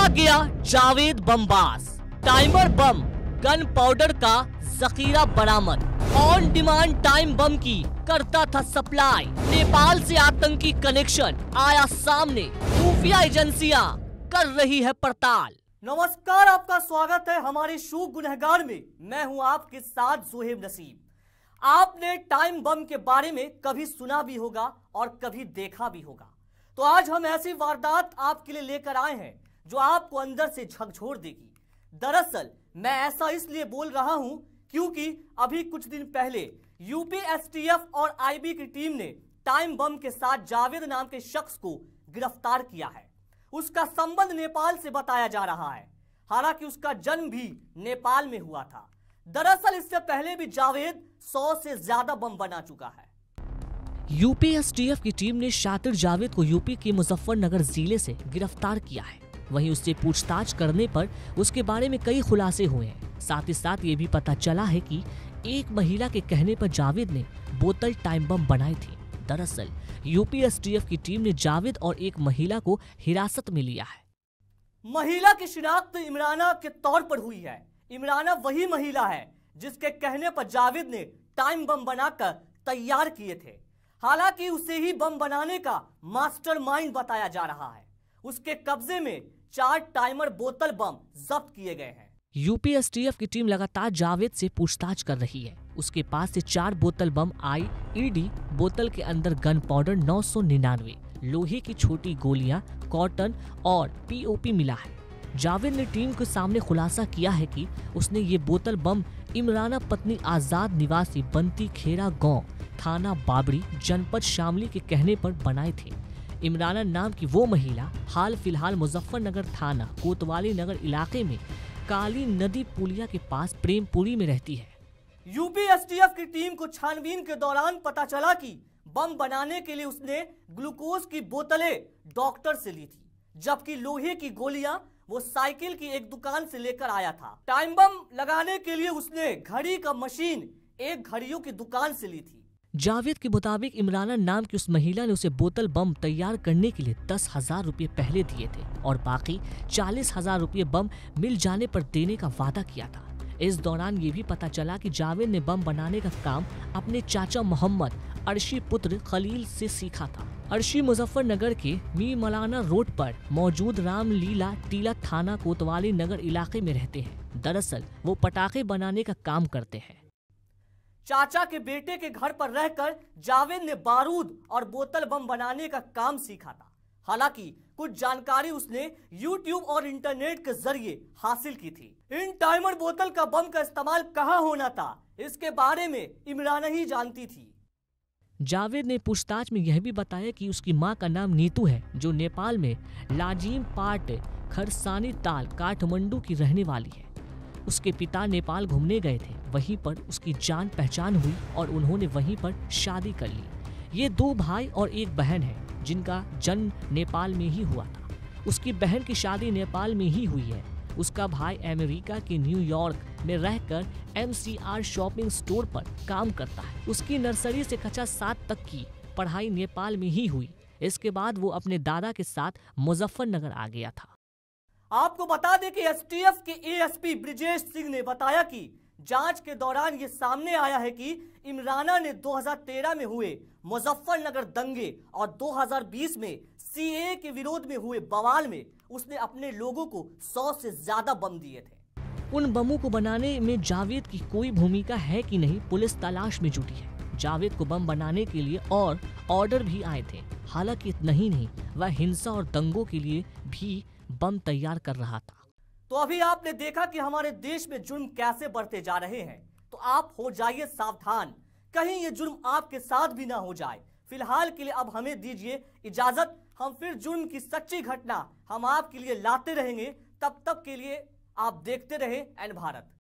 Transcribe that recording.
गया जावेद बमबाज। Timer bomb gunpowder का जखीरा बरामद। ऑन डिमांड टाइम बम की करता था सप्लाई। नेपाल से आतंकी कनेक्शन आया सामने। खुफिया एजेंसियां कर रही है पड़ताल। नमस्कार, आपका स्वागत है हमारे शो गुनहगार में। मैं हूं आपके साथ जोहेब नसीम। आपने टाइम बम के बारे में कभी सुना भी होगा और कभी देखा भी होगा। तो आज हम ऐसी वारदात आपके लिए लेकर आए हैं जो आपको अंदर से झकझोर देगी। दरअसल मैं ऐसा इसलिए बोल रहा हूं क्योंकि अभी कुछ दिन पहले यूपी एसटीएफ और आईबी की टीम ने टाइम बम के साथ जावेद नाम के शख्स को गिरफ्तार किया है। उसका संबंध नेपाल से बताया जा रहा है, हालांकि उसका जन्म भी नेपाल में हुआ था। दरअसल इससे पहले भी जावेद 100 से ज्यादा बम बना चुका है। यूपी एसटीएफ की टीम ने शातिर जावेद को यूपी के मुजफ्फरनगर जिले से गिरफ्तार किया है। वहीं उससे पूछताछ करने पर उसके बारे में कई खुलासे हुए हैं। साथ ही साथ ये भी पता चला है कि एक महिला के कहने पर जावेद ने बोतल टाइम बम बनाई थी। दरअसल यूपी एसटीएफ की टीम ने जावेद और एक महिला को हिरासत में लिया है। महिला की शिनाख्त इमराना के तौर पर हुई है। इमराना वही महिला है जिसके कहने पर जावेद ने टाइम बम बनाकर तैयार किए थे। हालांकि उसे ही बम बनाने का मास्टरमाइंड बताया जा रहा है। उसके कब्जे में 4 टाइमर बोतल बम जब्त किए गए हैं। यूपी एसटीएफ की टीम लगातार जावेद से पूछताछ कर रही है। उसके पास से 4 बोतल बम आईईडी, बोतल के अंदर गन पाउडर 999, लोहे की छोटी गोलियां, कॉटन और पीओपी मिला है। जावेद ने टीम के सामने खुलासा किया है कि उसने ये बोतल बम इमराना पत्नी आजाद निवासी बंती खेरा गांव, थाना बाबरी, जनपद शामली के कहने पर बनाए थे। इमराना नाम की वो महिला हाल फिलहाल मुजफ्फरनगर थाना कोतवाली नगर इलाके में काली नदी पुलिया के पास प्रेमपुरी में रहती है। यूपी एसटीएफ की टीम को छानबीन के दौरान पता चला कि बम बनाने के लिए उसने ग्लूकोज की बोतलें डॉक्टर से ली थी, जबकि लोहे की गोलियां वो साइकिल की एक दुकान से लेकर आया था। टाइम बम लगाने के लिए उसने घड़ी का मशीन एक घड़ियों की दुकान से ली थी। जावेद के मुताबिक इमराना नाम की उस महिला ने उसे बोतल बम तैयार करने के लिए 10,000 रुपये पहले दिए थे और बाकी 40,000 रुपये बम मिल जाने पर देने का वादा किया था। इस दौरान ये भी पता चला कि जावेद ने बम बनाने का काम अपने चाचा मोहम्मद अर्शी पुत्र खलील से सीखा था। अर्शी मुजफ्फरनगर के मी मलाना रोड पर मौजूद रामलीला टीला थाना कोतवाली नगर इलाके में रहते हैं। दरअसल वो पटाखे बनाने का काम करते हैं। चाचा के बेटे के घर पर रहकर जावेद ने बारूद और बोतल बम बनाने का काम सीखा था। हालांकि कुछ जानकारी उसने YouTube और इंटरनेट के जरिए हासिल की थी। इन टाइमर बोतल का बम का इस्तेमाल कहां होना था, इसके बारे में इमराना ही जानती थी। जावेद ने पूछताछ में यह भी बताया कि उसकी मां का नाम नीतू है, जो नेपाल में लाजिम पाट खरसानी ताल काठमांडू की रहने वाली है। उसके पिता नेपाल घूमने गए थे, वहीं पर उसकी जान पहचान हुई और उन्होंने वहीं पर शादी कर ली। ये 2 भाई और एक बहन है जिनका जन्म नेपाल में ही हुआ था। उसकी बहन की शादी नेपाल में ही हुई है। उसका भाई अमेरिका के न्यूयॉर्क में रहकर MCR शॉपिंग स्टोर पर काम करता है। उसकी नर्सरी से कक्षा 7 तक की पढ़ाई नेपाल में ही हुई। इसके बाद वो अपने दादा के साथ मुजफ्फरनगर आ गया था। आपको बता दें कि एसटीएफ के एएसपी ब्रिजेश सिंह ने बताया कि जांच के दौरान ये सामने आया है कि इमराना ने 2013 में हुए मुजफ्फरनगर दंगे और 2020 में सीएए के विरोध में हुए बवाल में उसने अपने लोगों को 100 से ज्यादा बम दिए थे। उन बमों को बनाने में जावेद की कोई भूमिका है कि नहीं, पुलिस तलाश में जुटी है। जावेद को बम बनाने के लिए और ऑर्डर भी आए थे। हालांकि इतना ही नहीं, वह हिंसा और दंगों के लिए भी बम तैयार कर रहा था। तो अभी आपने देखा कि हमारे देश में जुर्म कैसे बढ़ते जा रहे हैं, तो आप हो जाइए सावधान, कहीं ये जुर्म आपके साथ भी ना हो जाए। फिलहाल के लिए अब हमें दीजिए इजाजत। हम फिर जुर्म की सच्ची घटना हम आपके लिए लाते रहेंगे। तब तक के लिए आप देखते रहें एन भारत।